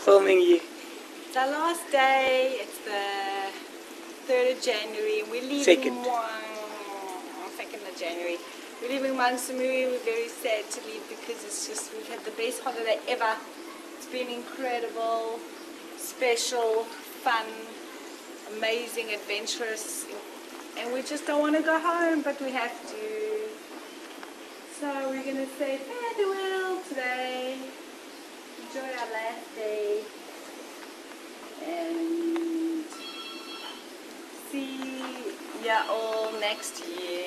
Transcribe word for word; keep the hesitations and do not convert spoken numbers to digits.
filming you. It's our last day. It's the third of January. We're leaving. Second. Second of January. We're leaving Thailand Samui. We're very sad to leave because it's just we've had the best holiday ever. It's been incredible, special, fun, amazing, adventurous, and we just don't want to go home, but we have to. So we're gonna say farewell today. Enjoy our last day and see ya all next year.